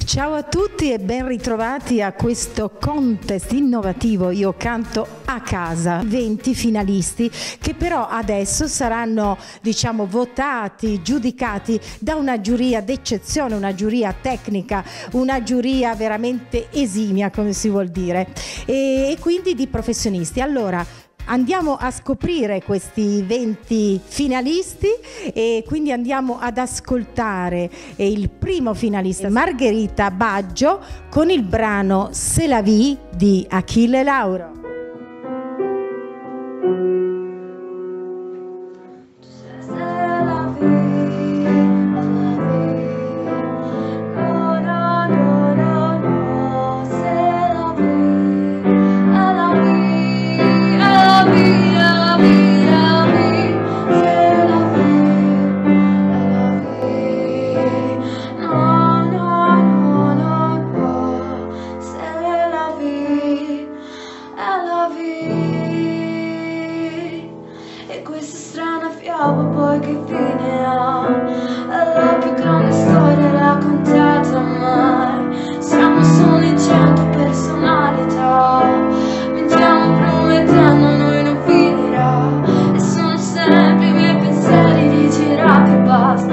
Ciao a tutti e ben ritrovati a questo contest innovativo Io canto a casa. 20 finalisti che però adesso saranno, votati, giudicati da una giuria d'eccezione, una giuria tecnica, una giuria veramente esimia, come si vuol dire, e quindi di professionisti. Allora, andiamo a scoprire questi 20 finalisti e quindi andiamo ad ascoltare il primo finalista, Margherita Baggio, con il brano C'est la vie di Achille Lauro. E questa strana fiaba poi che fine ha? È la più grande storia raccontata mai. Siamo solo in 100 personalità, mentiamo promettendo noi non finirà. E sono sempre i miei pensieri di gira che basta.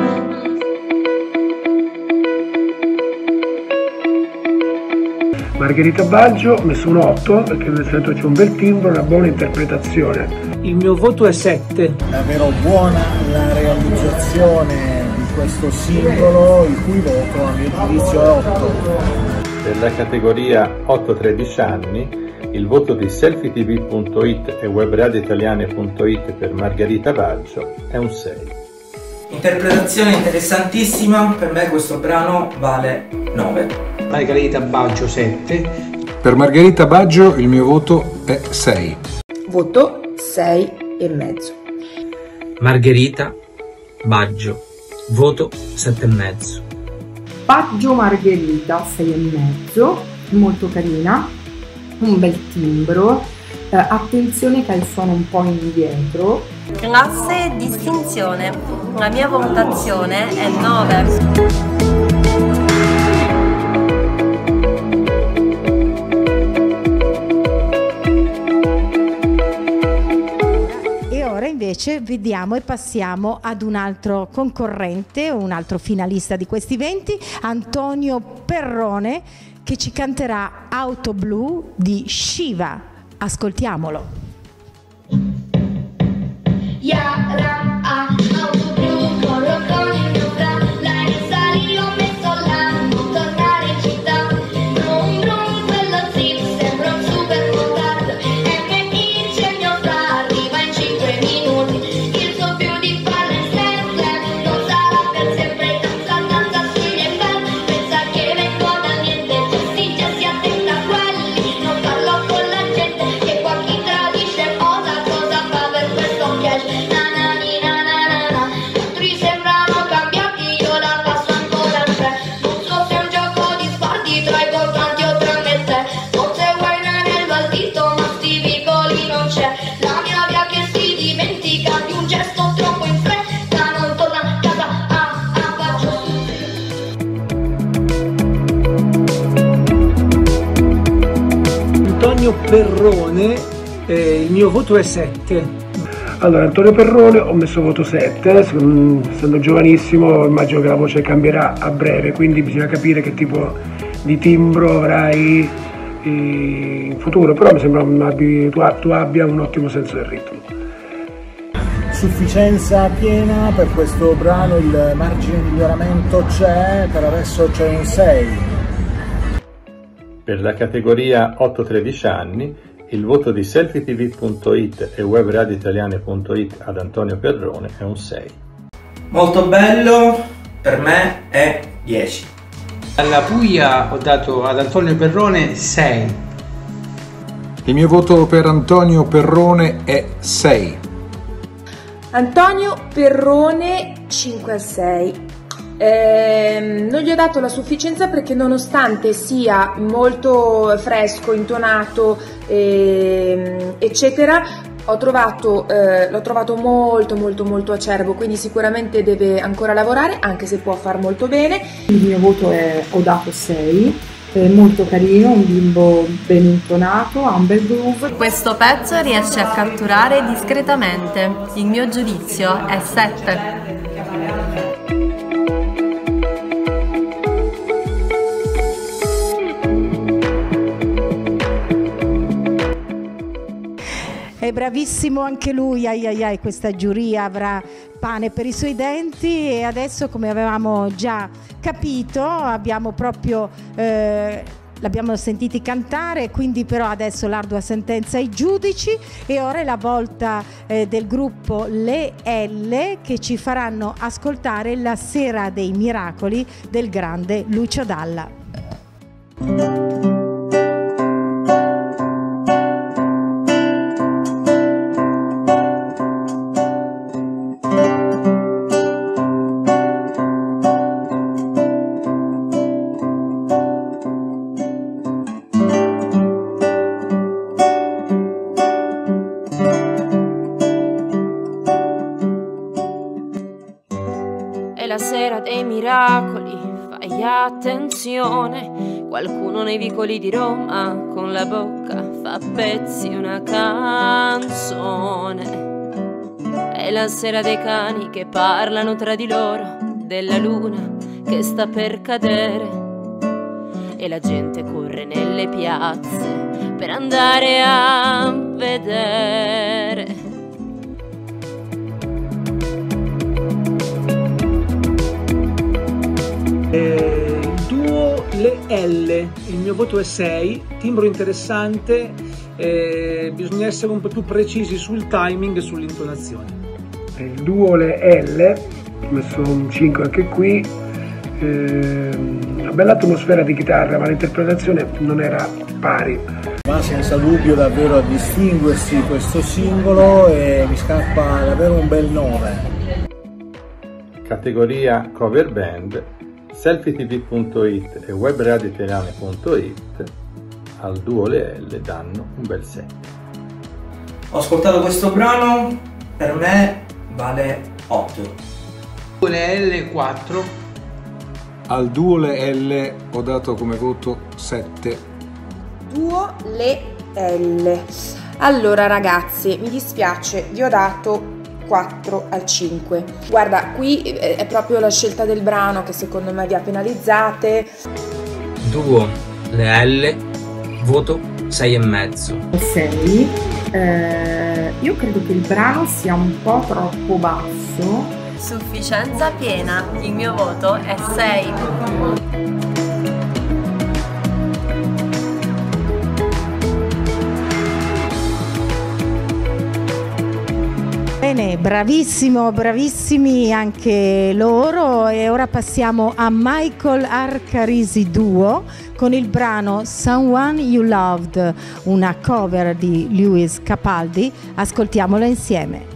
Margherita Baggio, ho messo un 8 perché nel senso c'è un bel timbro, una buona interpretazione. Il mio voto è 7. Davvero buona la realizzazione di questo singolo, il cui voto a mio giudizio è 8. Per la categoria 8-13 anni, il voto di selfietv.it e webradioitaliane.it per Margherita Baggio è un 6. Interpretazione interessantissima, per me questo brano vale 9. Margherita Baggio 7. Per Margherita Baggio il mio voto è 6. Voto 6,5. Margherita Baggio, voto 7,5. Baggio Margherita 6,5, molto carina, un bel timbro, attenzione che ha il suono un po' indietro. Classe distinzione, la mia valutazione è 9. Invece vediamo e passiamo ad un altro concorrente, un altro finalista di questi 20, Antonio Perrone, che ci canterà Auto Blu di Shiva. Ascoltiamolo. Yara, auto blu, corro con il mio fra, la risali, ho messo l'anno, tornare in città, brum brum, quello zip, sembra un super motardo, MI c'è il mio fra, arriva in 5 minuti, il suo più di farlo in slam slam, non sarà per sempre, danza sugli effetti, pensa che vengo da niente, gessi attenta a quelli, non parlo con la gente, che qua chi tradisce cosa fa per questo cash. Antonio Perrone, il mio voto è 7. Allora, Antonio Perrone ho messo voto 7, essendo giovanissimo immagino che la voce cambierà a breve, quindi bisogna capire che tipo di timbro avrai in futuro, però mi sembra tu abbia un ottimo senso del ritmo. Sufficienza piena per questo brano, il margine di miglioramento c'è, per adesso c'è un 6. Per la categoria 8-13 anni, il voto di selfietv.it e webradioitaliane.it ad Antonio Perrone è un 6. Molto bello, per me è 10. Alla Puglia ho dato ad Antonio Perrone 6. Il mio voto per Antonio Perrone è 6. Antonio Perrone 5,6. Non gli ho dato la sufficienza perché nonostante sia molto fresco, intonato, eccetera, l'ho trovato molto acerbo, quindi sicuramente deve ancora lavorare, anche se può far molto bene. Il mio voto ho dato 6, è molto carino, un bimbo ben intonato, ha un bel groove. Questo pezzo riesce a catturare discretamente. Il mio giudizio è 7. È bravissimo anche lui, ai, questa giuria avrà pane per i suoi denti e adesso, come avevamo già capito, abbiamo proprio l'abbiamo sentiti cantare, quindi però adesso l'ardua sentenza ai giudici e ora è la volta del gruppo Le L che ci faranno ascoltare La sera dei miracoli del grande Lucio Dalla. È la sera dei miracoli, fai attenzione. Qualcuno nei vicoli di Roma con la bocca fa a pezzi una canzone. È la sera dei cani che parlano tra di loro, della luna che sta per cadere. E la gente corre nelle piazze per andare a vedere. Il duo Le L, il mio voto è 6, timbro interessante, bisogna essere un po' più precisi sul timing e sull'intonazione. Il duo Le L, ho messo un 5 anche qui, una bella atmosfera di chitarra, ma l'interpretazione non era pari. Ma senza dubbio davvero a distinguersi questo singolo e mi scappa davvero un bel 9. Categoria cover band, selfietv.it e webradioitaliane.it al duo Le L danno un bel 7. Ho ascoltato questo brano, per me vale 8. Le L 4. Al duo Le L ho dato come voto 7. Duo Le L. Allora ragazzi, mi dispiace, vi ho dato 4 al 5. Guarda, qui è proprio la scelta del brano che secondo me vi ha penalizzate. Duo Le L, voto 6,5. 6. Io credo che il brano sia un po' troppo basso. Sufficienza piena, il mio voto è 6. Bene, bravissimi anche loro e ora passiamo a Michael Arcarisi Duo con il brano Someone You Loved, una cover di Lewis Capaldi. Ascoltiamola insieme.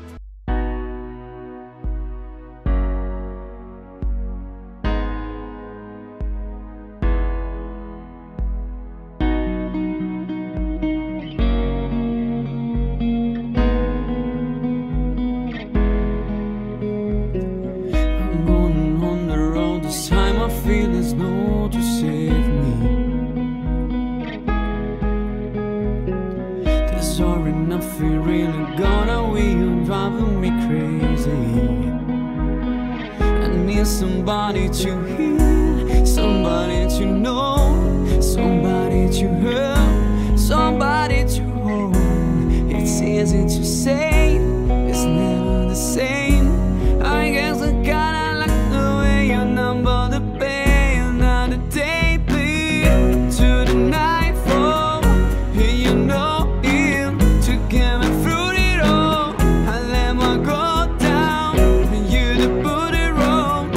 Somebody to hear, somebody to know, somebody to hurt, somebody to hold. It's easy to say, it's never the same. I guess I kinda like the way you number the pain. Now the day bleed to the nightfall, and you know it to get me through it all. I let my guard down, and you to put it wrong.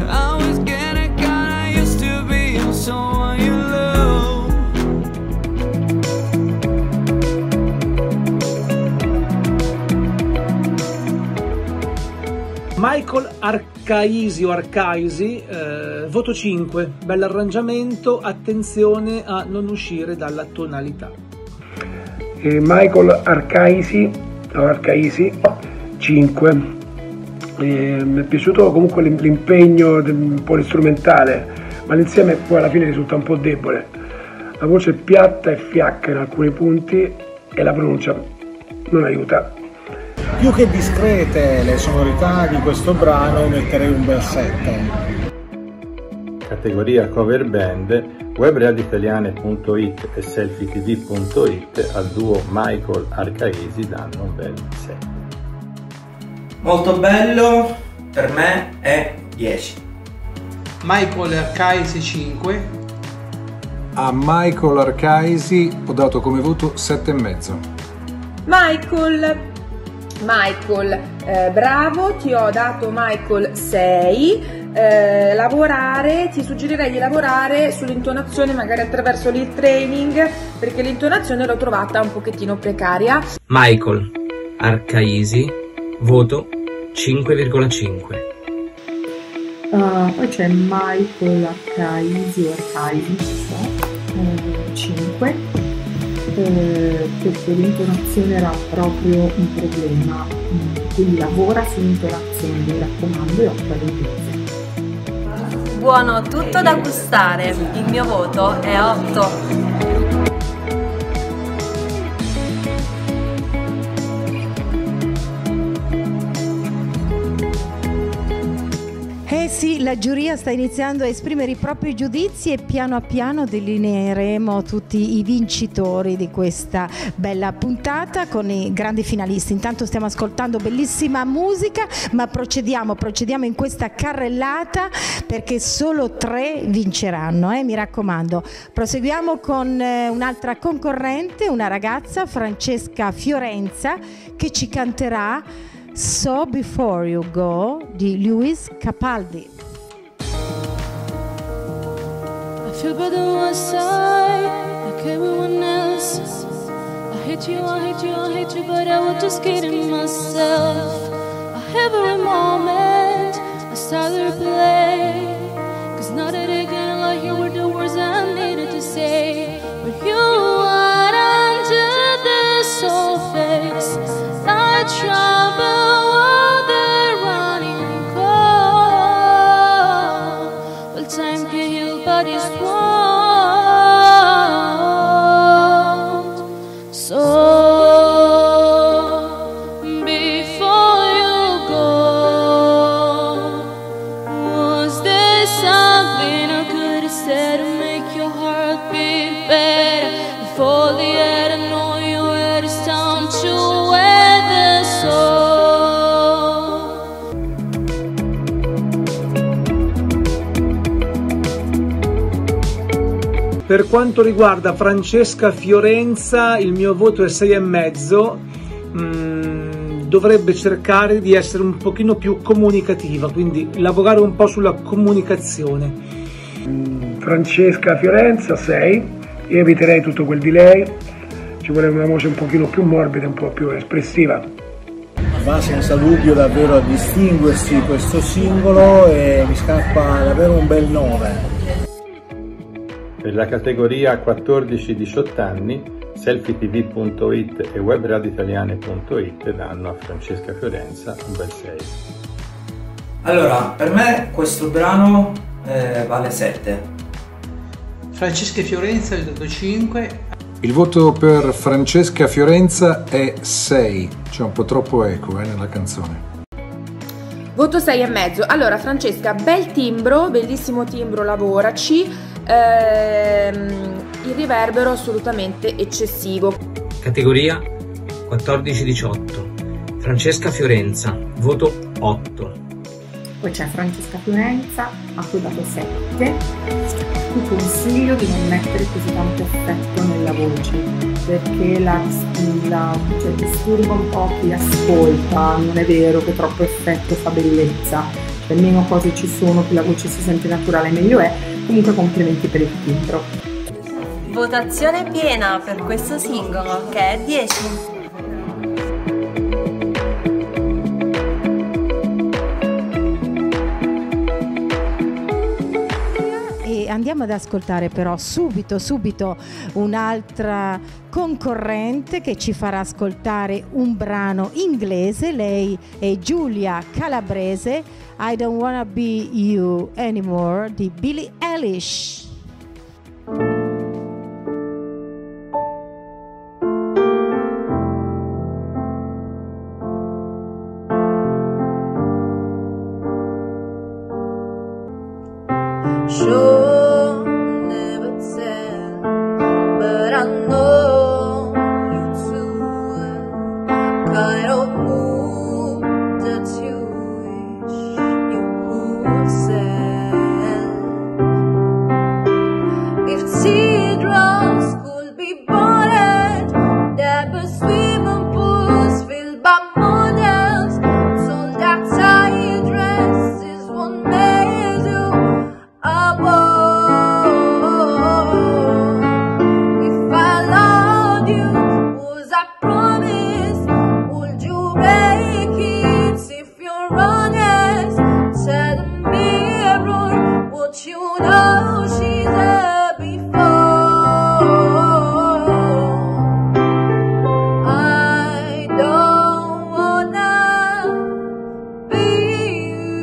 Someone you love. Michael Arcaisi o Arcaisi, voto 5, bell'arrangiamento, attenzione a non uscire dalla tonalità. Michael Arcaisi, Arcaisi 5. Mi è piaciuto comunque l'impegno polistrumentale, ma l'insieme poi alla fine risulta un po' debole. La voce è piatta e fiacca in alcuni punti e la pronuncia non aiuta. Più che discrete le sonorità di questo brano, metterei un bel 7. Categoria cover band, webradioitaliane.it e selfietv.it al duo Michael Arcaisi danno un bel 7. Molto bello, per me è 10. Michael Arcaisi 5. A Michael Arcaisi ho dato come voto 7,5. Michael, bravo, ti ho dato Michael 6. Ti suggerirei di lavorare sull'intonazione, magari attraverso il training, perché l'intonazione l'ho trovata un pochettino precaria. Michael Arcaisi, voto 5,5. Poi c'è Michael Arcaisi o Arcaisi, non so, 5. Perché l'intonazione era proprio un problema, quindi lavora sull'intonazione, mi raccomando, e 8,5. Buono, tutto da gustare. Il mio voto è 8. Sì, la giuria sta iniziando a esprimere i propri giudizi e piano a piano delineeremo tutti i vincitori di questa bella puntata con i grandi finalisti. Intanto stiamo ascoltando bellissima musica, ma procediamo in questa carrellata perché solo 3 vinceranno, mi raccomando. Proseguiamo con un'altra concorrente, una ragazza, Francesca Fiorenza, che ci canterà So Before You Go di Lewis Capaldi. I feel by the one side like everyone else. I hate you, I hate you, I hate you, but I was just kidding myself. Every moment I start to play, 'cause now that again I hear what the words I needed to say. But you are under the surface, like trouble while they're running cold. Well, time can heal, but it's won't. So before you go, was there something I could have said to make your heart beat better? If only I'd have known you where it's time to weather soul. Per quanto riguarda Francesca Fiorenza, il mio voto è 6,5. Dovrebbe cercare di essere un pochino più comunicativa, quindi lavorare un po' sulla comunicazione. Francesca Fiorenza 6. Io eviterei tutto quel di lei, ci vuole una voce un pochino più morbida, un po' più espressiva. Va senza dubbio davvero a distinguersi questo singolo e mi scappa davvero un bel 9. Per la categoria 14-18 anni, selfietv.it e webradioitaliane.it danno a Francesca Fiorenza un bel 6. Allora, per me questo brano vale 7. Francesca Fiorenza gli ho dato 5. Il voto per Francesca Fiorenza è 6, c'è un po' troppo eco nella canzone. Voto 6,5. Allora Francesca, bel timbro, bellissimo timbro, lavoraci. Il riverbero assolutamente eccessivo. Categoria 14-18. Francesca Fiorenza, voto 8. Poi c'è Francesca Fiorenza, a cui ho dato 7. Ti consiglio di non mettere così tanto effetto nella voce, perché cioè, disturba un po' chi ascolta. Non è vero che troppo effetto fa bellezza, cioè meno cose ci sono, più la voce si sente naturale meglio è. Comunque complimenti per il timbro. Votazione piena per questo singolo, che è 10. Andiamo Andiamo ad ascoltare però subito un'altra concorrente che ci farà ascoltare un brano inglese. Lei è Giulia Calabrese, I Don't Wanna Be You Anymore di Billie Eilish. Sure, never tell, but I know you too. Kind of mood that you wish you could send. If teardrops could be bought, there were swimming pools filled by models. So that tired dress is what made you if I loved you, was I promise? Would you break it if you're honest? Tell the mirror what you know she's there before. I don't wanna be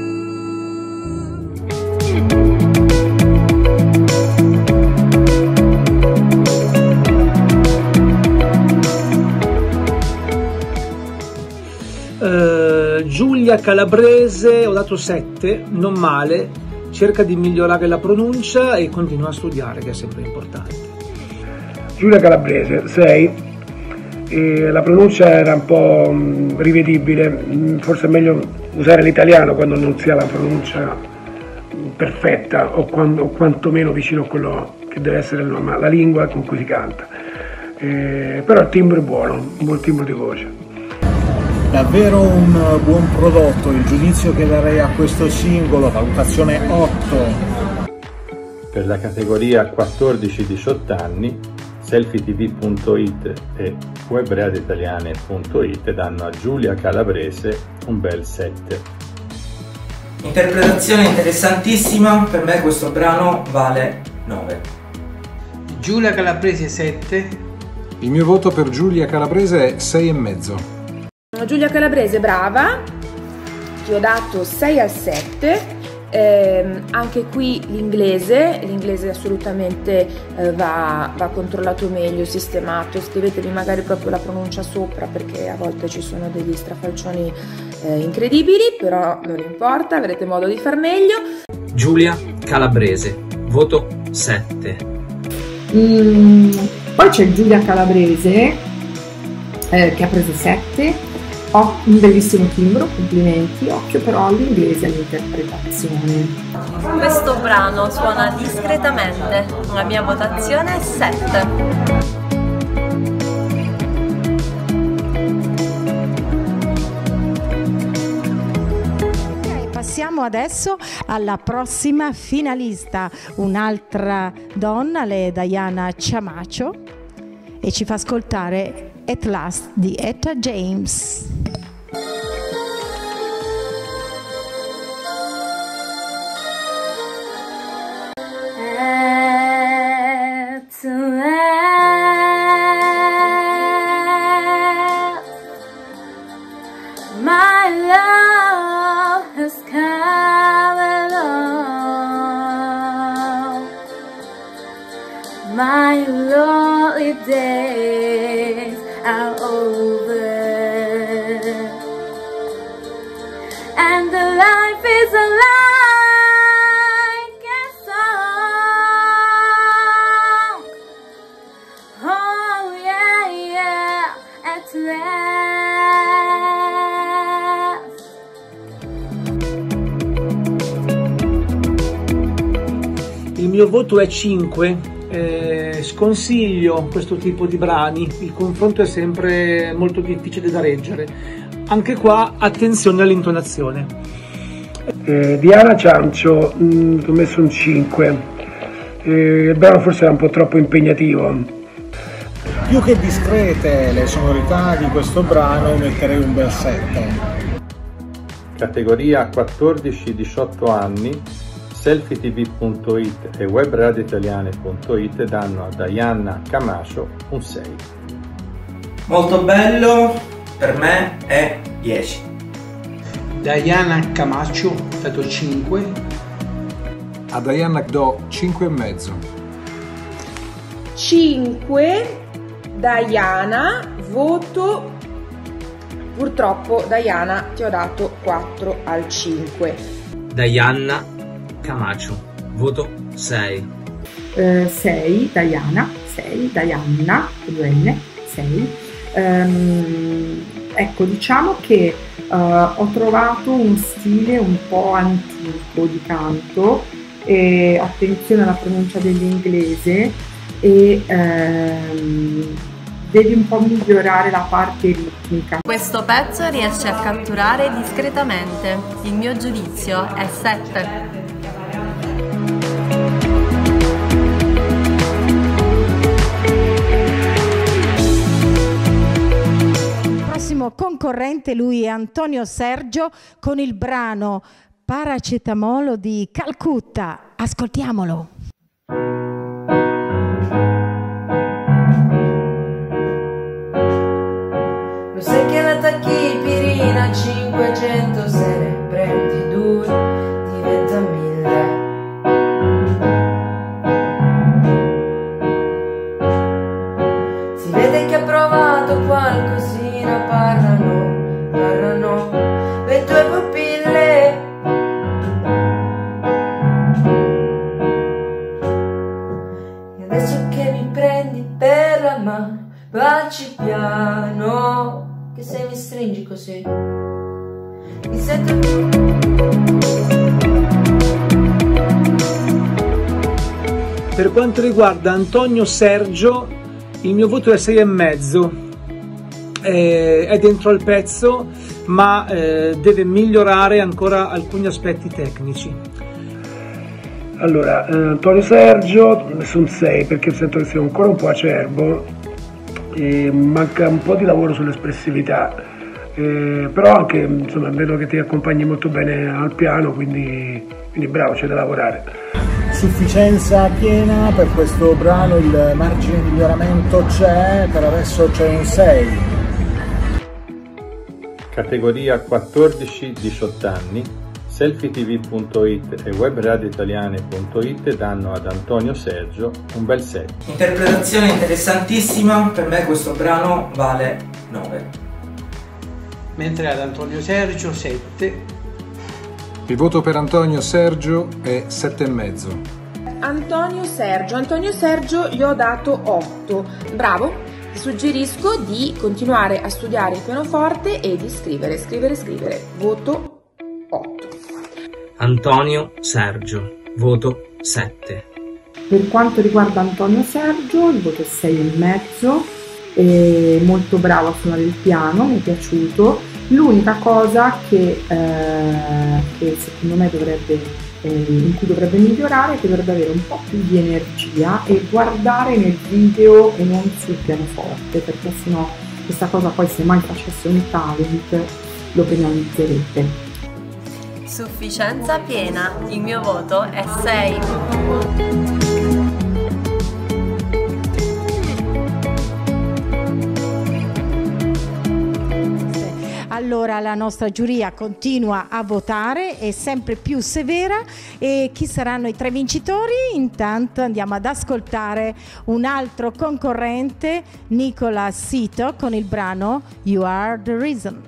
Giulia Calabrese, ho dato 7, non male, cerca di migliorare la pronuncia e continua a studiare, che è sempre importante. Giulia Calabrese, 6, la pronuncia era un po' rivedibile, forse è meglio usare l'italiano quando non si ha la pronuncia perfetta o quantomeno vicino a quello che deve essere la lingua con cui si canta, però il timbro è buono, un buon timbro di voce. Davvero un buon prodotto, il giudizio che darei a questo singolo, valutazione 8. Per la categoria 14-18 anni, selfietv.it e webradioitaliane.it danno a Giulia Calabrese un bel 7. Interpretazione interessantissima, per me questo brano vale 9. Giulia Calabrese 7. Il mio voto per Giulia Calabrese è 6,5. Giulia Calabrese brava, ti ho dato 6 al 7, anche qui l'inglese assolutamente va controllato meglio, sistemato, scrivetevi magari proprio la pronuncia sopra perché a volte ci sono degli strafalcioni incredibili, però non importa, avrete modo di far meglio. Giulia Calabrese, voto 7. Poi c'è Giulia Calabrese che ha preso 7. Ho un bellissimo timbro, complimenti, occhio però all'inglese e all'interpretazione. Questo brano suona discretamente, la mia votazione è 7. Passiamo adesso alla prossima finalista, un'altra donna, lei è Diana Ciamaccio e ci fa ascoltare At Last di Etta James. At last, my love has come along. My lonely days are over, and the life is like a song. Oh yeah, yeah, at last. Il mio voto è 5. Sconsiglio questo tipo di brani, il confronto è sempre molto difficile da reggere. Anche qua attenzione all'intonazione. Diana Ciamaccio, ho messo un 5. Il brano forse era un po' troppo impegnativo. Più che discrete le sonorità di questo brano, metterei un bel 7. Categoria 14-18 anni, selfietv.it e webradioitaliane.it danno a Diana Camacho un 6. Molto bello, per me è 10. Diana Camacho, dato 5. A Diana do 5,5. 5. Diana, voto. Purtroppo Diana ti ho dato 4 al 5. Diana Camacho, voto 6. 6 Diana, 6 Diana, 2N, 6. Ecco, diciamo che ho trovato un stile un po' antico di canto, e attenzione alla pronuncia dell'inglese, e devi un po' migliorare la parte ritmica. Questo pezzo riesce a catturare discretamente. Il mio giudizio è 7. Concorrente, lui è Antonio Sergio con il brano Paracetamolo di Calcutta. Ascoltiamolo. Lo sai che la tachipirina 500 se ne prendi 2 diventa 1000. Si vede che ha provato qualcosina, parlano le tue pupille. E adesso che mi prendi per la mano, baci piano, che se mi stringi così mi sento. Per quanto riguarda Antonio Sergio, il mio voto è 6,5. È dentro al pezzo, ma deve migliorare ancora alcuni aspetti tecnici. Allora, Antonio Sergio ho messo un 6 perché sento che sia ancora un po' acerbo, manca un po' di lavoro sull'espressività, però anche insomma vedo che ti accompagni molto bene al piano, quindi bravo, c'è da lavorare. Sufficienza piena per questo brano, il margine di miglioramento c'è, per adesso c'è un 6. Categoria 14-18 anni, selfietv.it e webradioitaliane.it danno ad Antonio Sergio un bel 6. Interpretazione interessantissima, per me questo brano vale 9. Mentre ad Antonio Sergio 7. Il voto per Antonio Sergio è 7,5. Antonio Sergio gli ho dato 8. Bravo. Ti suggerisco di continuare a studiare il pianoforte e di scrivere. Voto 8. Antonio Sergio, voto 7. Per quanto riguarda Antonio Sergio, il voto è 6,5. È molto bravo a suonare il piano, mi è piaciuto. L'unica cosa che secondo me in cui dovrebbe migliorare è che dovrebbe avere un po' più di energia e guardare nel video e non sul pianoforte, perché sennò questa cosa poi, se mai facesse un talent, lo penalizzerete. Sufficienza piena, il mio voto è 6. Allora la nostra giuria continua a votare, è sempre più severa, e chi saranno i 3 vincitori? Intanto andiamo ad ascoltare un altro concorrente, Nicola Sito, con il brano You Are the Reason.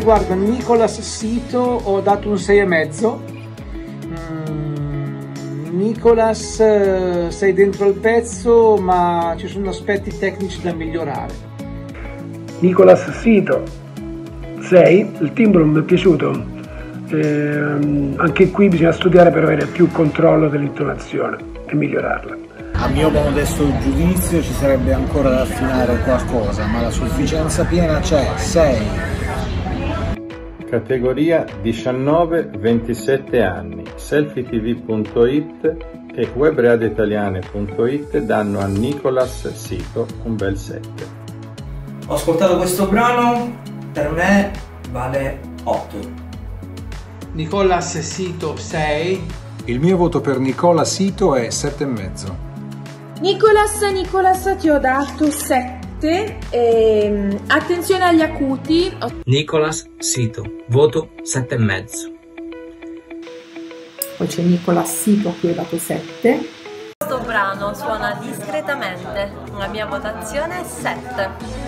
riguarda Nicolas Sito ho dato un 6,5. Nicolas, sei dentro il pezzo, ma ci sono aspetti tecnici da migliorare. Nicolas Sito 6, il timbro mi è piaciuto, anche qui bisogna studiare per avere più controllo dell'intonazione e migliorarla. A mio modesto giudizio ci sarebbe ancora da affinare qualcosa, ma la sufficienza piena c'è, 6. Categoria 19-27 anni, selfietv.it e webradioitaliane.it danno a Nicolas Sito un bel 7. Ho ascoltato questo brano, per me vale 8. Nicolas Sito 6. Il mio voto per Nicola Sito è 7,5. Nicolas, ti ho dato 7. Attenzione agli acuti. Nicolas Sito, voto 7,5. Poi c'è Nicolas Sito a cui ho dato 7. Questo brano suona discretamente, la mia votazione è 7.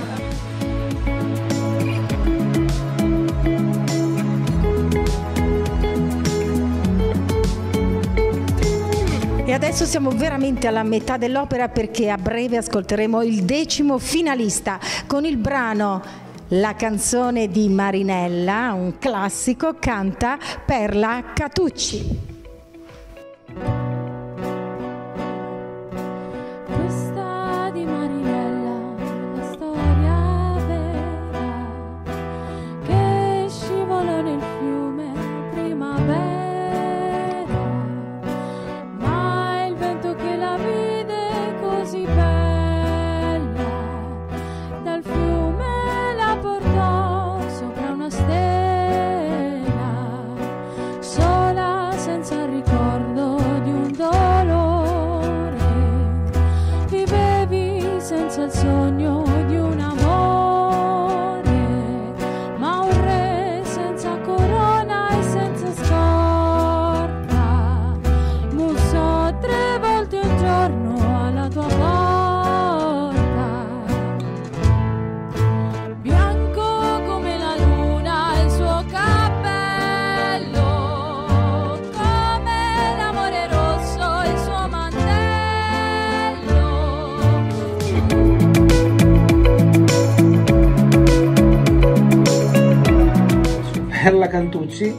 E adesso siamo veramente alla metà dell'opera, perché a breve ascolteremo il 10° finalista con il brano La canzone di Marinella, un classico, canta Perla Catucci. Questa di Marinella, la storia vera che scivolò nel fiume primavera. Senza il sogno di un amore, ma un re senza corona e senza scorta, bussò 3 volte un giorno alla tua porta. Bianco come la luna il suo cappello, come l'amore rosso il suo mantello. Perla Cantucci,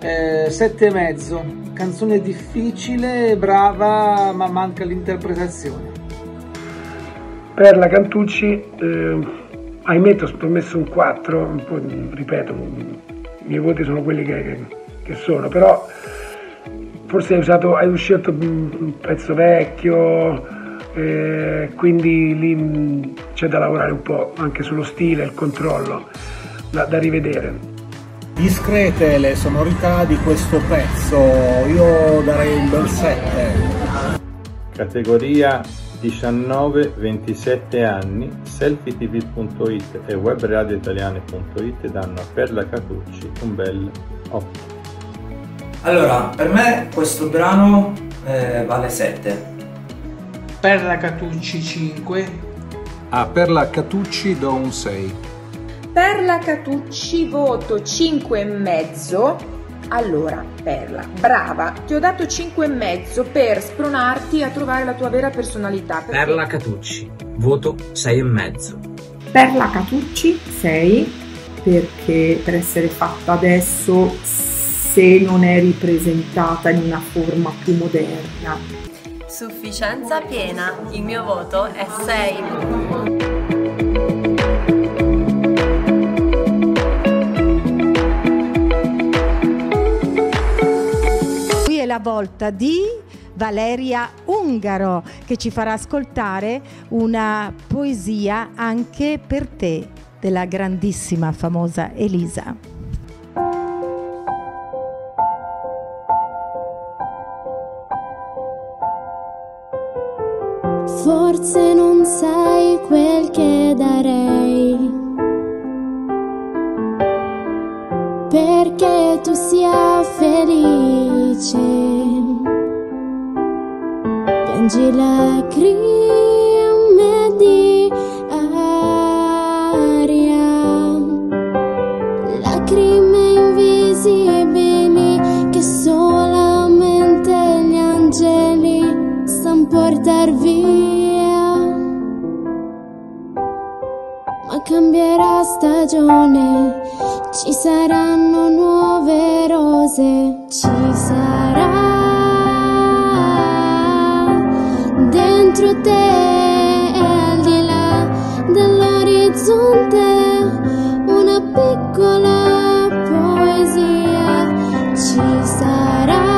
7,5. Canzone difficile, brava, ma manca l'interpretazione. Perla Cantucci, ahimè ho messo un 4, un po', ripeto, i miei voti sono quelli che sono, però forse hai scelto un pezzo vecchio, quindi lì c'è da lavorare un po' anche sullo stile, il controllo, da rivedere. Discrete le sonorità di questo pezzo, io darei un bel 7. Categoria 19-27 anni, selfietv.it e webradioitaliane.it danno a Perla Catucci un bel 8. Allora, per me questo brano vale 7. Perla Catucci 5. A Perla Catucci do un 6. Perla Catucci voto 5,5. Allora, Perla, brava, ti ho dato 5,5 per spronarti a trovare la tua vera personalità. Perla Catucci, voto 6,5. Perla Catucci 6, perché per essere fatta adesso, se non è ripresentata in una forma più moderna. Sufficienza piena, il mio voto è 6. La volta di Valeria Ungaro, che ci farà ascoltare una poesia anche per te della grandissima famosa Elisa. Forse non sai quel che darei perché tu sia felice. Piangi lacrime di aria, lacrime cambierà stagione, ci saranno nuove rose, ci sarà dentro te e al di là dell'orizzonte una piccola poesia, ci sarà.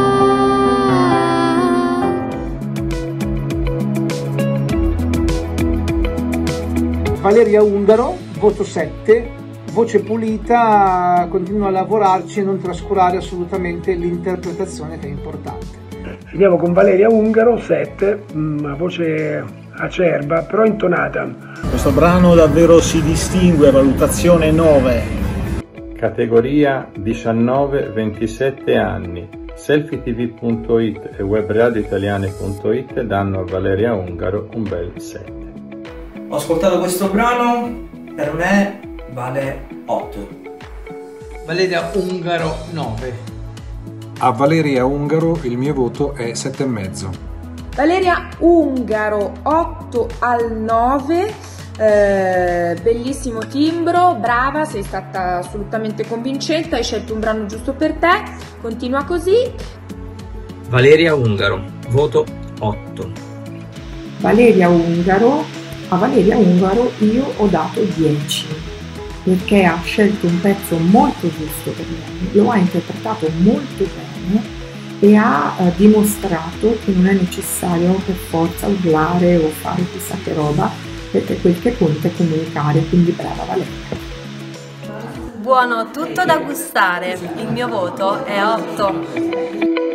Valeria Ungaro, voto 7, voce pulita, continua a lavorarci e non trascurare assolutamente l'interpretazione che è importante. Finiamo con Valeria Ungaro, 7, una voce acerba però intonata. Questo brano davvero si distingue, valutazione 9. Categoria 19-27 anni. Selfie-tv.it e webradioitaliane.it danno a Valeria Ungaro un bel 7. Ho ascoltato questo brano, per me vale 8. Valeria Ungaro 9. A Valeria Ungaro il mio voto è 7,5. Valeria Ungaro 8 al 9, bellissimo timbro, brava, sei stata assolutamente convincente, hai scelto un brano giusto per te, continua così. Valeria Ungaro, voto 8. Valeria Ungaro, a Valeria Ungaro io ho dato 10 perché ha scelto un pezzo molto giusto per lei, lo ha interpretato molto bene e ha dimostrato che non è necessario per forza urlare o fare chissà che roba, perché quel che conta è comunicare, quindi brava Valeria. Buono, tutto da gustare. Il mio voto è 8.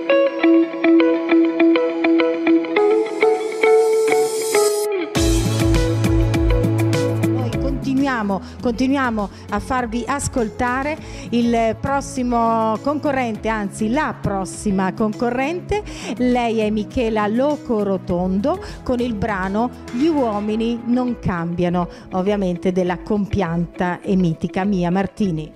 Continuiamo a farvi ascoltare il prossimo concorrente, anzi la prossima concorrente. Lei è Michela Locorotondo con il brano Gli uomini non cambiano, ovviamente della compianta e mitica Mia Martini.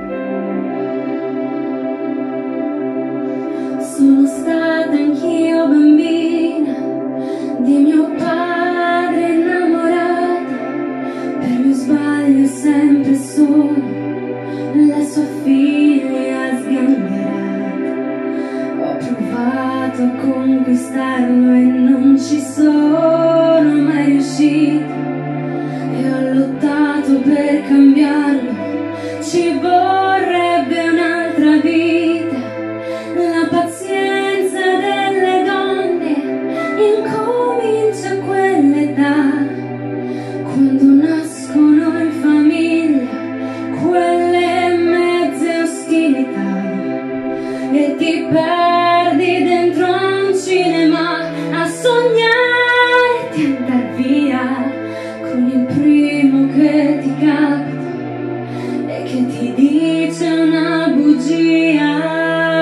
Sono stata anch'io bambina di mio padre innamorato. Per mio sbaglio sempre solo la sua figlia sgangherata. Ho provato a conquistarlo e non ci sono mai riuscita. E ho lottato per cambiarlo, ci vorrebbe un'altra vita. La pazienza delle donne incomincia a quell'età, quando nascono in famiglia quelle mezze ostilità e ti perdi dentro a un cinema a sognare di andar via con il primo che ti capita e che ti dice una bugia.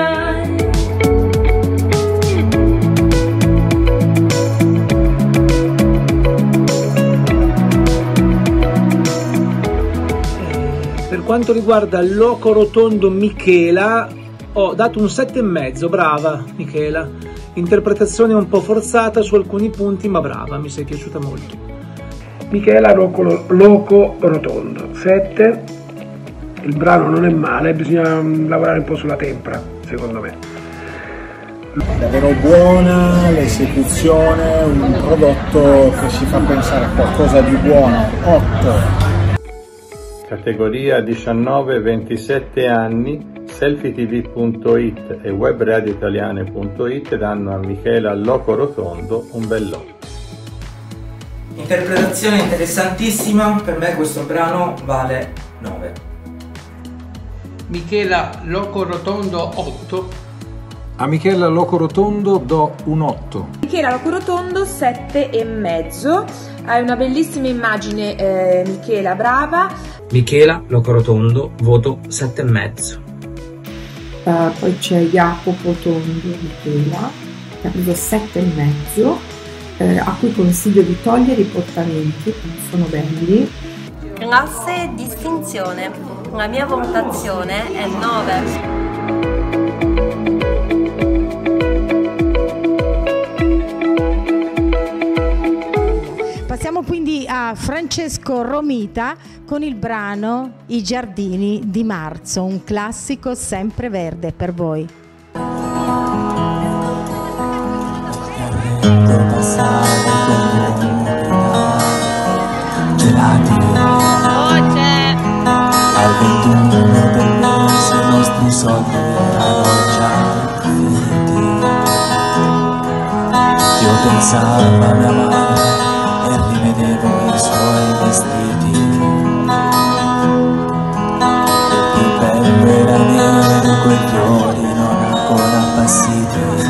Per quanto riguarda Locorotondo Michela, ho dato un 7,5, brava Michela. Interpretazione un po' forzata su alcuni punti, ma brava, mi sei piaciuta molto. Michela Locorotondo, 7. Il brano non è male, bisogna lavorare un po' sulla tempra, secondo me. Davvero buona l'esecuzione, un prodotto che ci fa pensare a qualcosa di buono. 8. Categoria 19-27 anni, selfie-tv.it e webradioitaliane.it danno a Michela Locorotondo un bell'otto. Interpretazione interessantissima, per me questo brano vale 9. Michela Locorotondo 8. A Michela Locorotondo do un 8. Michela Locorotondo 7,5. Hai una bellissima immagine, Michela, brava. Michela Locorotondo, voto 7,5. Poi c'è Jacopo Tondo Michela, che ha preso 7,5, a cui consiglio di togliere i portamenti, non sono belli. Classe distinzione. La mia valutazione è 9. Passiamo quindi a Francesco Romita con il brano I giardini di marzo, un classico sempreverde per voi. Gelati al 21 del mese i nostri soldi erano già finiti. Io pensavo a mia madre e rivedevo i suoi vestiti. Il più bello era vedere quei fiori non ancora appassiti.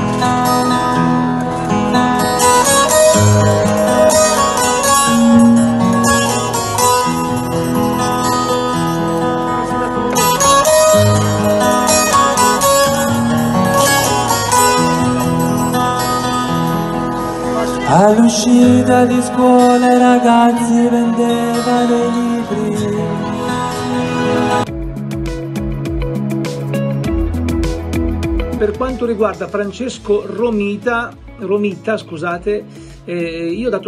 All'uscita di scuola i ragazzi vendevano i libri. Per quanto riguarda Francesco Romita, scusate, io ho dato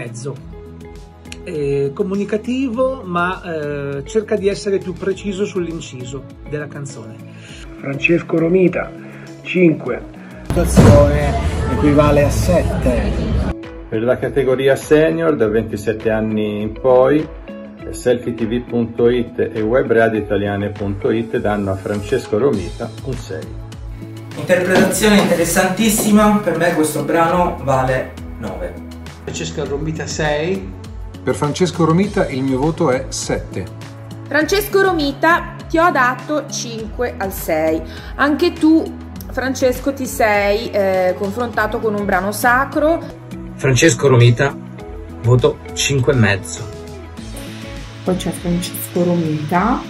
6,5. Comunicativo, ma cerca di essere più preciso sull'inciso della canzone. Francesco Romita 5. La situazione equivale a 7. Per la categoria senior da 27 anni in poi, selfitv.it e webradioitaliane.it danno a Francesco Romita un 6. Interpretazione interessantissima, per me questo brano vale 9. Francesco Romita 6. Per Francesco Romita il mio voto è 7. Francesco Romita, ti ho dato 5 al 6. Anche tu, Francesco, ti sei confrontato con un brano sacro. Francesco Romita, voto 5,5. Poi c'è Francesco Romita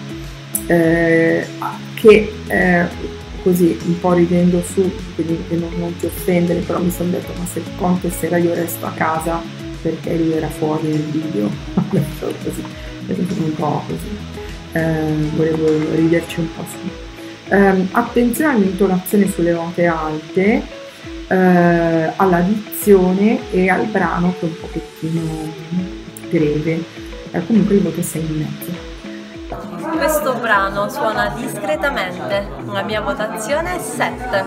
che così un po' ridendo su, quindi non ti offendere, però mi sono detto ma se il contest era io resto a casa perché lui era fuori nel video. Così, un po' così, volevo riderci un po' su. Attenzione all'intonazione sulle note alte, alla dizione e al brano che è un pochettino breve, comunque il voto è 6,5. Questo brano suona discretamente, la mia votazione è 7.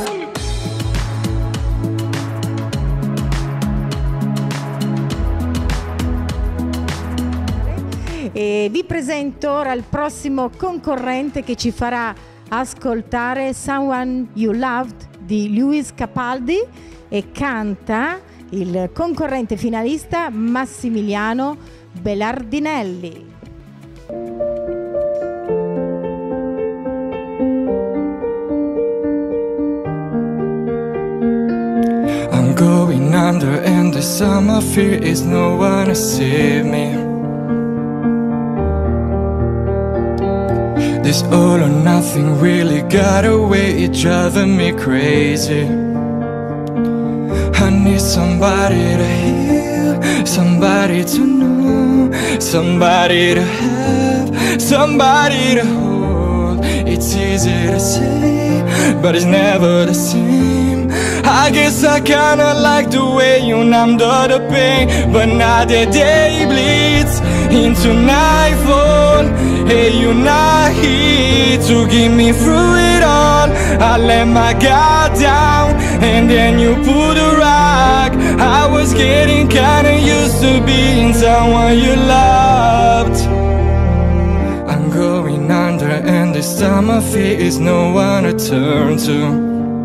E vi presento ora il prossimo concorrente che ci farà ascoltare Someone You Loved di Lewis Capaldi e canta il concorrente finalista Massimiliano Belardinelli. I'm going under and the summer fear is no one to save me. This all or nothing really got away, it's driving me crazy. I need somebody to hear, somebody to know, somebody to have, somebody to hold. It's easy to say, but it's never the same. I guess I kinda like the way you numbed all the pain, but now the day bleeds into nightfall. Hey, you're not here to get me through it all. I let my guard down and then you pulled a rock. I was getting kinda used to being someone you loved. I'm going under and this time I fear is no one to turn to.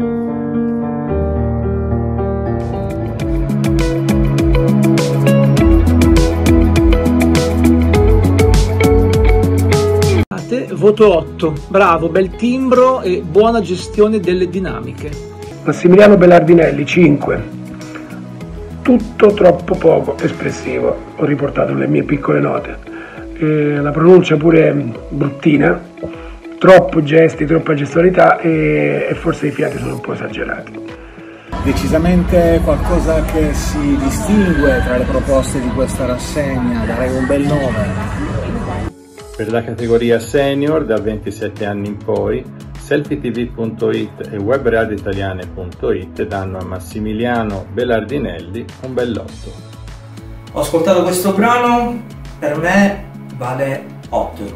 Voto 8, bravo, bel timbro e buona gestione delle dinamiche. Massimiliano Belardinelli 5. Tutto troppo poco espressivo, ho riportato le mie piccole note. La pronuncia pure bruttina, troppo gesti, troppa gestualità e forse i fiati sono un po' esagerati. Decisamente qualcosa che si distingue tra le proposte di questa rassegna, darei un bel nome. Per la categoria senior da 27 anni in poi, selfitv.it e webradioitaliane.it danno a Massimiliano Belardinelli un bell'8. Ho ascoltato questo brano, per me vale 8.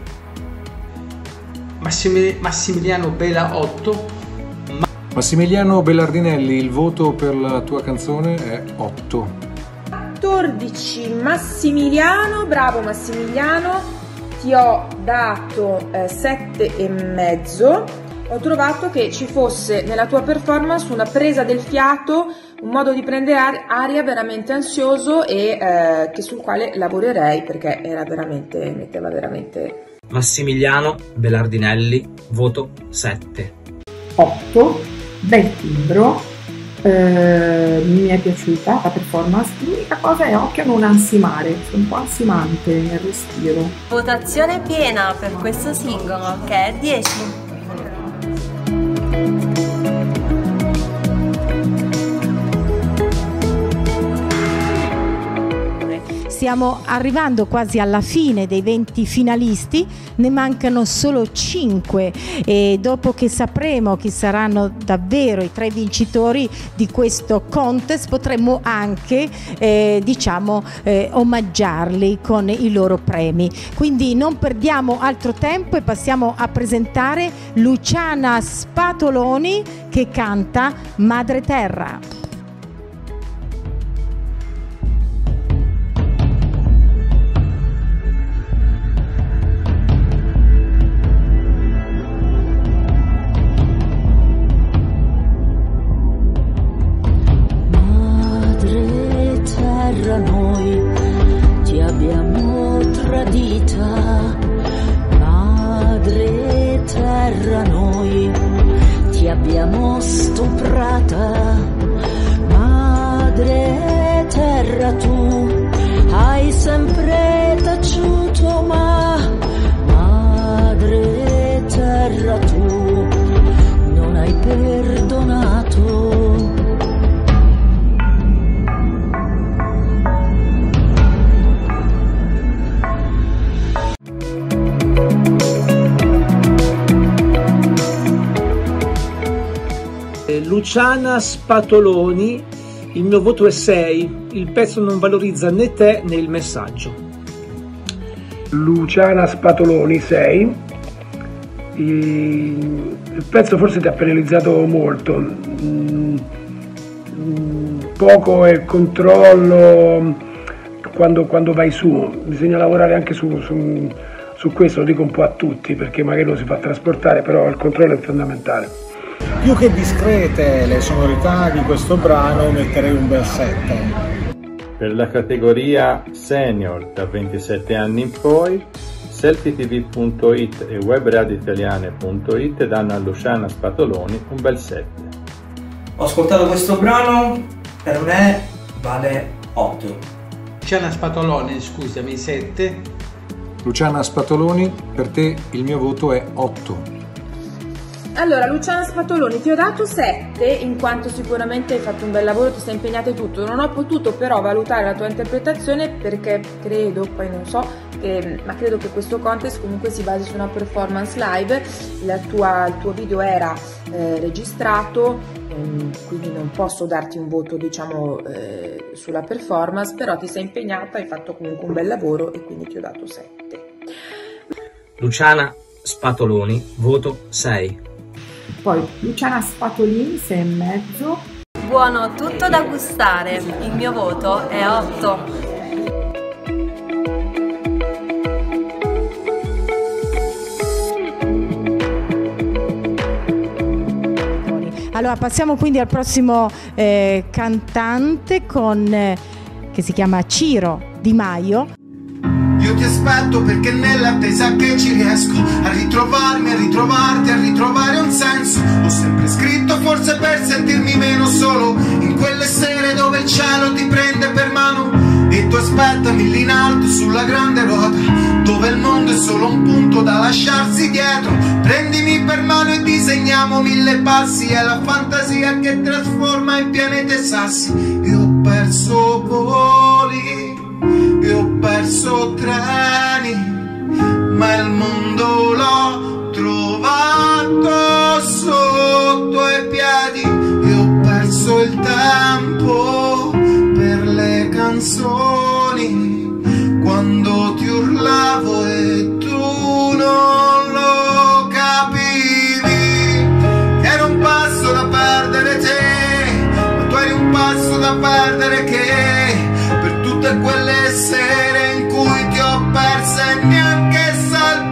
Massimiliano Bela 8. Massimiliano Belardinelli, il voto per la tua canzone è 8. 14 Massimiliano, bravo Massimiliano, ti ho dato 7,5. Ho trovato che ci fosse nella tua performance una presa del fiato, un modo di prendere aria veramente ansioso e sul quale lavorerei, perché metteva veramente... Massimiliano Belardinelli, voto 7. 8, bel timbro, mi è piaciuta la performance. L'unica cosa è occhio a non ansimare, sono un po' ansimante nel respiro. Votazione piena per questo singolo che è 10. Stiamo arrivando quasi alla fine dei 20 finalisti, ne mancano solo 5 e dopo che sapremo chi saranno davvero i 3 vincitori di questo contest potremo anche omaggiarli con i loro premi. Quindi non perdiamo altro tempo e passiamo a presentare Luciana Spatoloni che canta Madre Terra. Noi ti abbiamo tradita, madre terra, noi ti abbiamo stuprata, madre terra, tu hai sempre taciuto, ma madre terra, tu non hai perdonato. Luciana Spatoloni, il mio voto è 6, il pezzo non valorizza né te né il messaggio. Luciana Spatoloni 6, il pezzo forse ti ha penalizzato molto, poco è controllo quando vai su, bisogna lavorare anche su questo, lo dico un po' a tutti perché magari lo si fa trasportare, però il controllo è fondamentale. Più che discrete le sonorità di questo brano, metterei un bel 7. Per la categoria senior da 27 anni in poi, selfitv.it e webradioitaliane.it danno a Luciana Spatoloni un bel 7. Ho ascoltato questo brano, per me vale 8. Luciana Spatoloni, scusami, 7. Luciana Spatoloni, per te il mio voto è 8. Allora, Luciana Spatoloni, ti ho dato 7 in quanto sicuramente hai fatto un bel lavoro, ti sei impegnata e tutto. Non ho potuto però valutare la tua interpretazione perché credo, poi non so, ma credo che questo contest comunque si basi su una performance live. Il tuo video era registrato, quindi non posso darti un voto, diciamo, sulla performance, però ti sei impegnata, hai fatto comunque un bel lavoro e quindi ti ho dato 7. Luciana Spatoloni, voto 6. Poi Luciana Spatolini 6,5. Buono, tutto da gustare. Il mio voto è 8. Allora passiamo quindi al prossimo cantante che si chiama Ciro Di Maio. Io ti aspetto perché nell'attesa che ci riesco a ritrovarmi, a ritrovarti, a ritrovare un senso. L'ho sempre scritto forse per sentirmi meno solo, in quelle sere dove il cielo ti prende per mano e tu aspettami lì in alto sulla grande ruota, dove il mondo è solo un punto da lasciarsi dietro. Prendimi per mano e disegniamo 1000 passi, è la fantasia che trasforma in pianete sassi. Io ho perso voli, io ho perso treni, ma il mondo l'ho trovato sotto i piedi. Io ho perso il tempo per le canzoni, quando ti urlavo e tu non lo capivi. Ero un passo da perdere te, ma tu eri un passo da perdere che, per tutte quelle sere in cui ti ho persa e neanche sa il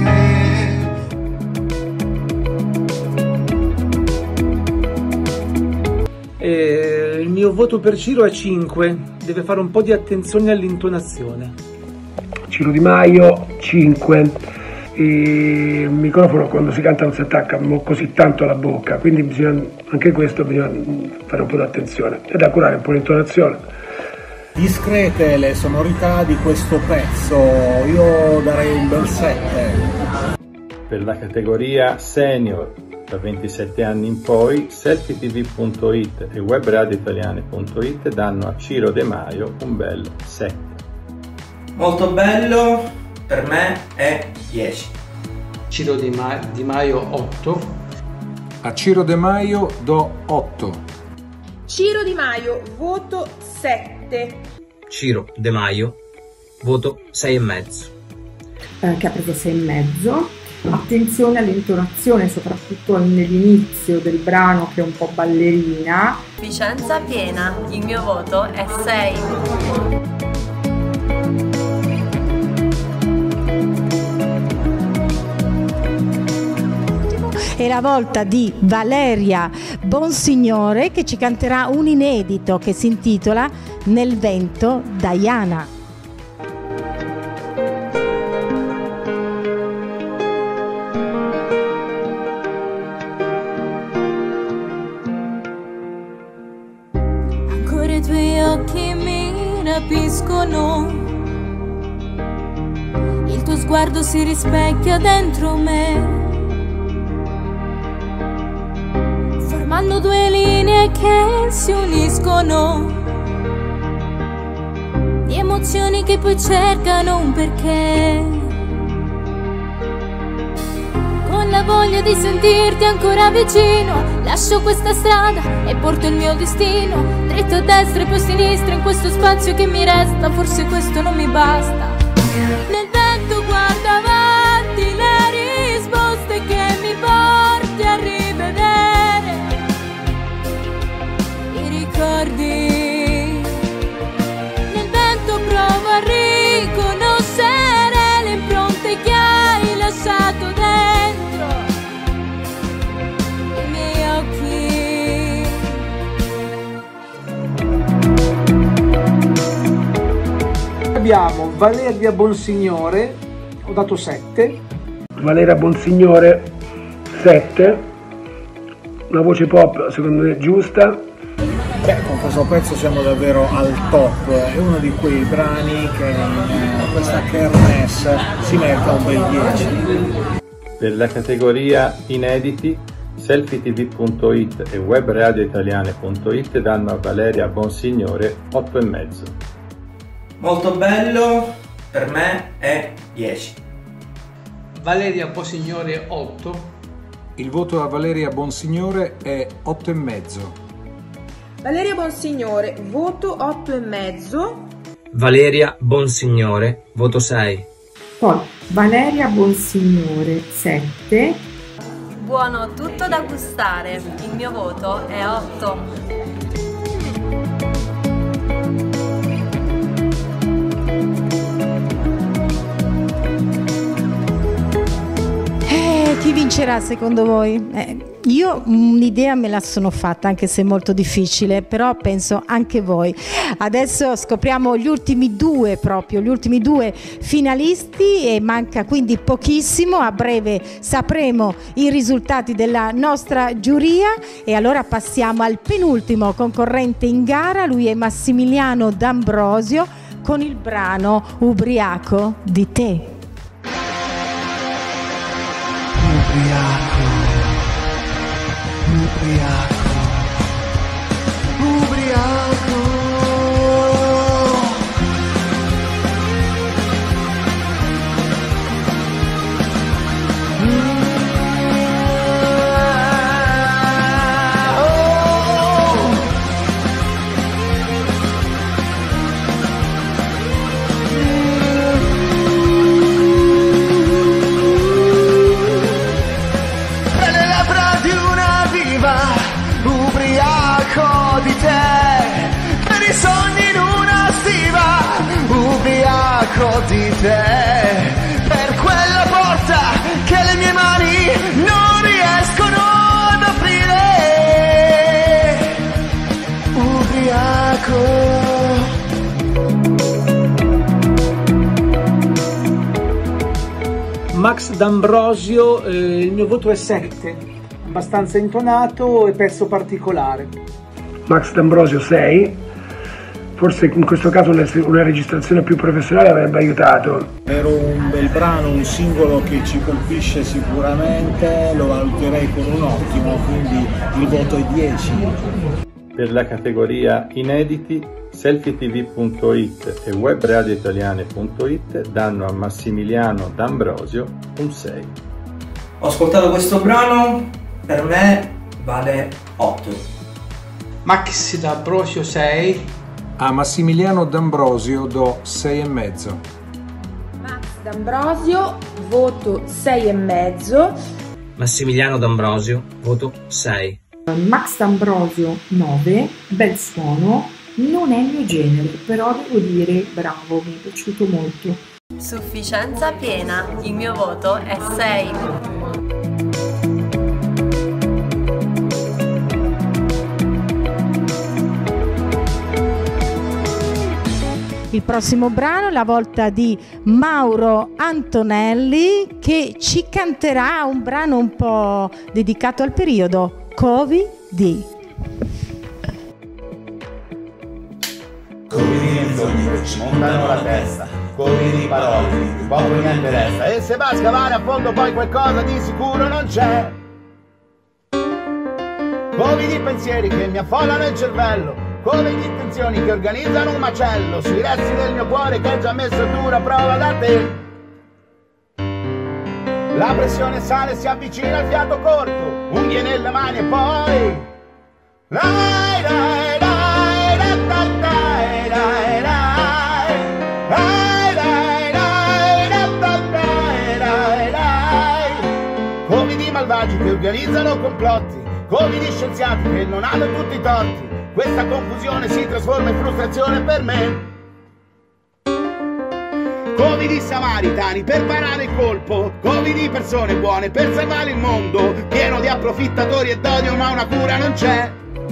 perché. Il mio voto per Ciro è 5, deve fare un po' di attenzione all'intonazione. Ciro Di Maio 5. Il microfono quando si canta non si attacca così tanto alla bocca, quindi anche questo bisogna fare un po' di attenzione e da curare un po' l'intonazione. Discrete le sonorità di questo pezzo, io darei un bel 7. Per la categoria senior da 27 anni in poi, selfietv.it e webradioitaliane.it danno a Ciro De Maio un bel 7. Molto bello, per me è 10. Ciro Di Maio 8. A Ciro De Maio do 8. Ciro Di Maio, voto 7. Ciro De Maio, voto 6,5. Che ha preso 6,5. Attenzione all'intonazione, soprattutto nell'inizio del brano che è un po' ballerina. Vicenza piena, il mio voto è 6. È la volta di Valeria Bonsignore che ci canterà un inedito che si intitola Nel vento Diana. Ancora i tuoi occhi mi rapiscono, il tuo sguardo si rispecchia dentro me, formando due linee che si uniscono, di emozioni che poi cercano un perché, con la voglia di sentirti ancora vicino. Lascio questa strada e porto il mio destino, dritto a destra e poi a sinistra in questo spazio che mi resta, forse questo non mi basta. Nel vento guardo avanti le risposte che mi porti a rivedere i ricordi. Nel vento provo a riconoscere le impronte che hai lasciato dentro i miei occhi. Abbiamo Valeria Bonsignore, ho dato 7. Valeria Bonsignore 7. Una voce pop secondo me giusta. Beh, con questo pezzo siamo davvero al top, è uno di quei brani che in questa kermesse si merita un bel 10. Per la categoria inediti, selfietv.it e webradioitaliane.it danno a Valeria Bonsignore 8,5. Molto bello, per me è 10. Valeria Bonsignore 8. Il voto a Valeria Bonsignore è 8,5. Valeria Bonsignore, voto 8,5. Valeria Bonsignore, voto 6. Poi Valeria Bonsignore 7. Buono, tutto da gustare, il mio voto è 8. Chi vincerà secondo voi? Io un'idea me la sono fatta, anche se è molto difficile, però penso anche voi. Adesso scopriamo gli ultimi due finalisti e manca quindi pochissimo, a breve sapremo i risultati della nostra giuria e allora passiamo al penultimo concorrente in gara, lui è Massimiliano D'Ambrosio con il brano Ubriaco di te. Ubriaco, ubriaco, per quella porta che le mie mani non riescono ad aprire. Ubriaco. Max D'Ambrosio, il mio voto è 7, abbastanza intonato e pezzo particolare. Max D'Ambrosio 6, forse in questo caso una registrazione più professionale avrebbe aiutato. Era un bel brano, un singolo che ci colpisce sicuramente, lo valuterei con un ottimo, quindi il voto è 10. Per la categoria inediti, selfietv.it e webradioitaliane.it danno a Massimiliano D'Ambrosio un 6. Ho ascoltato questo brano, per me vale 8. Max D'Ambrosio 6. A Massimiliano D'Ambrosio do 6,5. Max D'Ambrosio, voto 6,5. Massimiliano D'Ambrosio, voto 6. Max D'Ambrosio 9, bel suono, non è il mio genere, però devo dire bravo, mi è piaciuto molto. Sufficienza piena, il mio voto è 6. Il prossimo brano è la volta di Mauro Antonelli, che ci canterà un brano un po' dedicato al periodo Covid. Covid di menzogne che ci montano la testa, Covid di parole, di poco niente resta, e se va a scavare a fondo poi qualcosa di sicuro non c'è. Covid di pensieri che mi affollano il cervello, come di intenzioni che organizzano un macello sui resti del mio cuore che è già messo a dura prova da te. La pressione sale, si avvicina al fiato corto, unghie nelle mani e poi dai, dai, dai, dai, dai, dai, dai, dai, dai, dai, dai, dai. Come di malvagi che organizzano complotti, come di scienziati che non hanno tutti i torti. Questa confusione si trasforma in frustrazione per me. Come di samaritani per parare il colpo, come di persone buone per salvare il mondo, pieno di approfittatori e d'odio ma una cura non c'è.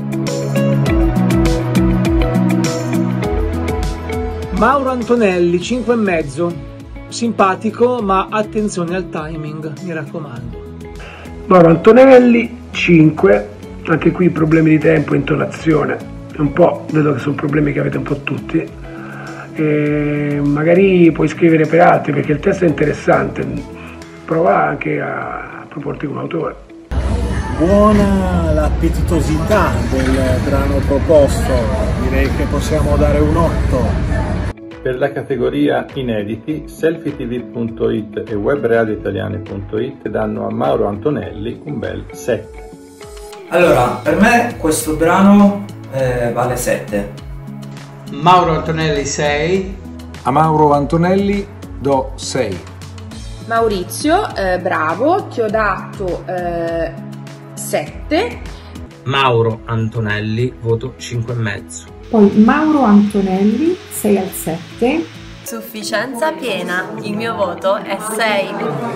Mauro Antonelli 5,5, simpatico ma attenzione al timing, mi raccomando. Mauro Antonelli 5, anche qui problemi di tempo, intonazione, un po', vedo che sono problemi che avete un po' tutti. E magari puoi scrivere per altri perché il testo è interessante, prova anche a proporti un autore. Buona l'appetitosità del brano proposto, direi che possiamo dare un 8. Per la categoria inediti, selfietv.it e webradioitaliane.it danno a Mauro Antonelli un bel 7. Allora, per me questo brano vale 7. Mauro Antonelli 6. A Mauro Antonelli do 6. Maurizio, bravo, ti ho dato 7. Mauro Antonelli, voto 5,5. Poi Mauro Antonelli 6 al 7. Sufficienza piena, il mio voto è 6.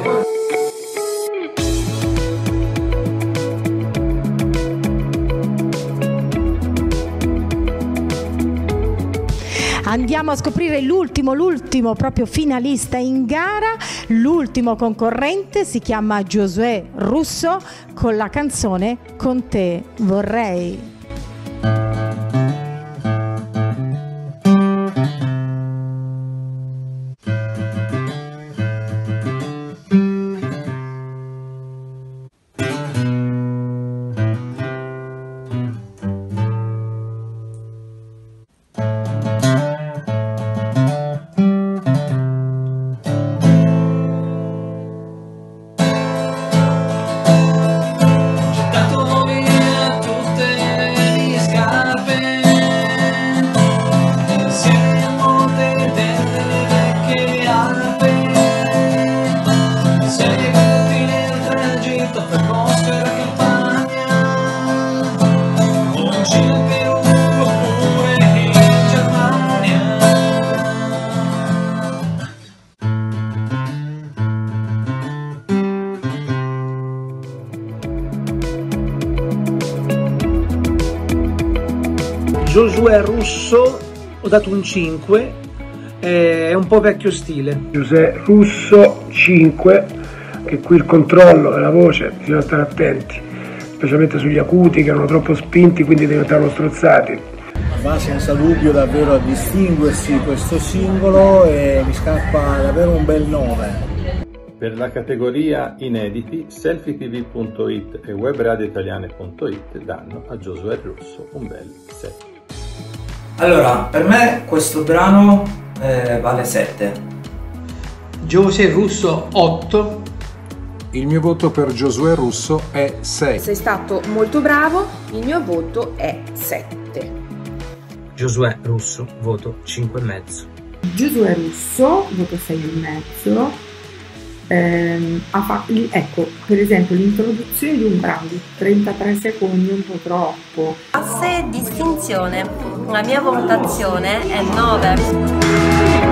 Andiamo a scoprire l'ultimo proprio finalista in gara. L'ultimo concorrente si chiama Giosuè Russo con la canzone Con te vorrei. Giosuè Russo ho dato un 5, è un po' vecchio stile. Giosuè Russo 5, che qui il controllo della voce, bisogna stare attenti, specialmente sugli acuti che erano troppo spinti, quindi diventavano strozzati. Va senza dubbio davvero a distinguersi questo singolo e mi scappa davvero un bel 9. Per la categoria inediti, selfietv.it e webradioitaliane.it danno a Giosuè Russo un bel 7. Allora, per me questo brano vale 7. Giosuè Russo 8. Il mio voto per Giosuè Russo è 6. Sei stato molto bravo, il mio voto è 7. Giosuè Russo, voto 5,5. Giosuè Russo, voto 6,5. Ecco, per esempio l'introduzione di un brano di 33 secondi è un po' troppo. Asse e distinzione. La mia votazione è 9.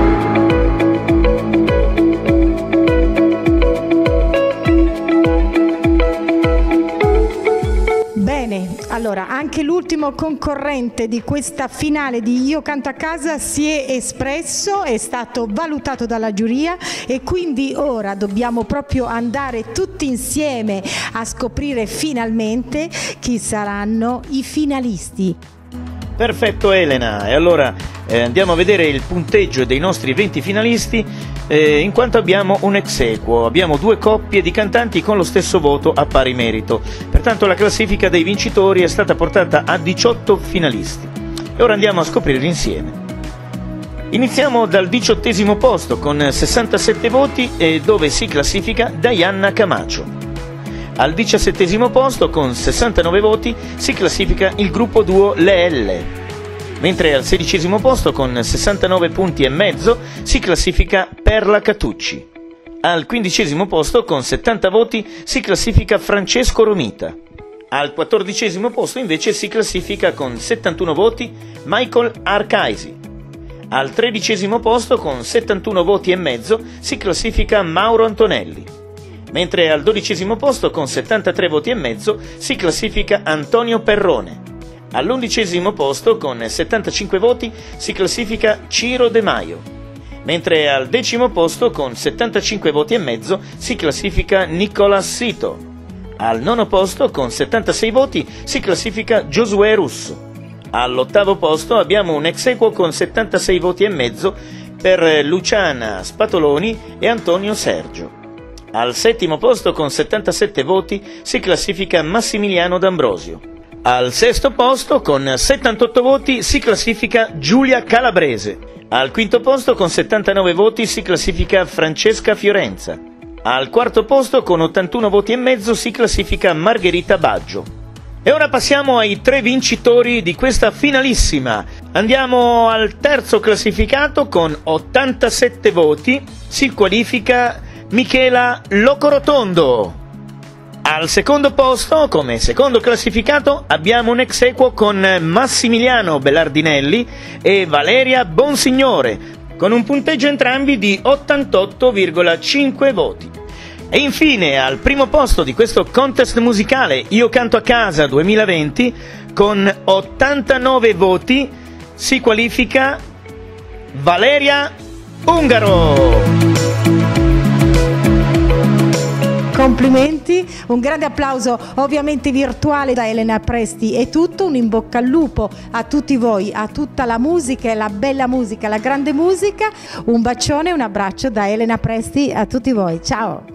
Allora, anche l'ultimo concorrente di questa finale di Io canto a casa si è espresso, è stato valutato dalla giuria e quindi ora dobbiamo proprio andare tutti insieme a scoprire finalmente chi saranno i finalisti. Perfetto Elena, e allora andiamo a vedere il punteggio dei nostri 20 finalisti in quanto abbiamo un ex aequo, abbiamo 2 coppie di cantanti con lo stesso voto a pari merito, pertanto la classifica dei vincitori è stata portata a 18 finalisti e ora andiamo a scoprirli insieme. Iniziamo dal 18° posto con 67 voti dove si classifica Diana Camacho. Al 17° posto con 69 voti si classifica il gruppo duo Le L, mentre al 16° posto con 69 punti e mezzo si classifica Perla Catucci. Al 15° posto con 70 voti si classifica Francesco Romita. Al 14° posto invece si classifica con 71 voti Michael Arcaisi. Al 13° posto con 71 voti e mezzo si classifica Mauro Antonelli. Mentre al 12° posto con 73 voti e mezzo si classifica Antonio Perrone. All'11° posto con 75 voti si classifica Ciro De Maio. Mentre al 10° posto con 75 voti e mezzo si classifica Nicolas Sito. Al 9° posto con 76 voti si classifica Giosuè Russo. All'8° posto abbiamo un ex aequo con 76 voti e mezzo per Luciana Spatoloni e Antonio Sergio. Al 7° posto con 77 voti si classifica Massimiliano D'Ambrosio. Al 6° posto con 78 voti si classifica Giulia Calabrese. Al 5° posto con 79 voti si classifica Francesca Fiorenza. Al 4° posto con 81 voti e mezzo si classifica Margherita Baggio. E ora passiamo ai 3 vincitori di questa finalissima. Andiamo al 3° classificato con 87 voti, si qualifica Michela Locorotondo. Al 2° posto, come secondo classificato, abbiamo un ex aequo con Massimiliano Belardinelli e Valeria Bonsignore, con un punteggio entrambi di 88,5 voti. E infine, al 1° posto di questo contest musicale Io canto a casa 2020, con 89 voti, si qualifica Valeria Ungaro. Complimenti, un grande applauso ovviamente virtuale da Elena Presti. È tutto, un in bocca al lupo a tutti voi, a tutta la musica, la bella musica, la grande musica. Un bacione, un abbraccio da Elena Presti a tutti voi. Ciao!